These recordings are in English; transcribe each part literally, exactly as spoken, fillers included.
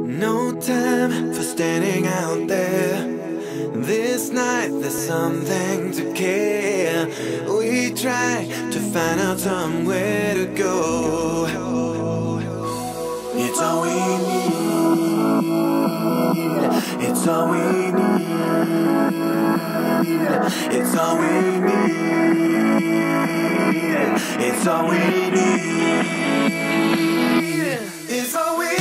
No time for standing out there. This night there's something to care. We try to find out somewhere to go. It's all we need. It's all we need. It's all we need. It's all we need. It's all we need.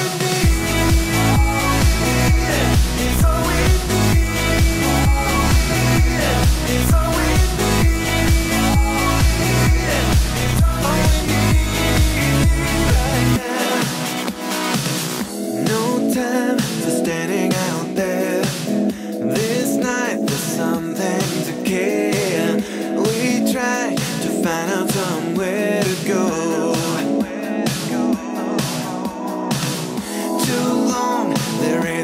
Find out somewhere to go. Too long there ain't